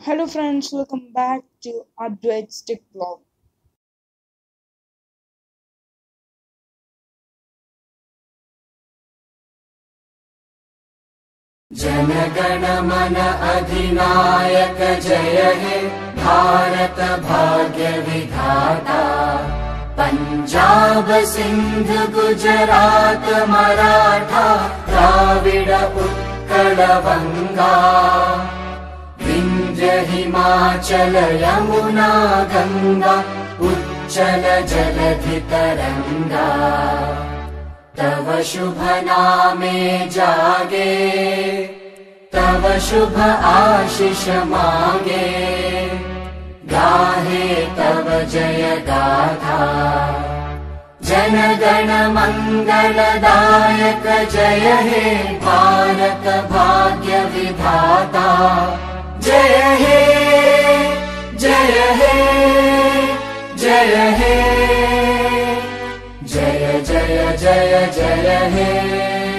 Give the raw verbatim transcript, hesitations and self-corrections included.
Hello friends, welcome back to Advait's Tech Blog. जनगण मन अधिनायक जय हे भारत भाग्य विधाता। पंजाब सिंध गुजरात मराठा द्राविड उत्कल बंगा। विंध्य हिमाचल यमुना गंगा उच्चल जलधि तरंगा। तव शुभ नामे जागे तव शुभ आशीष मांगे। गाहे तव जय गाथा जन गण मंगलदायक जय हे भारत भाग्य विधाता। जय हे जय हे जय हे जय जय जय जय हे।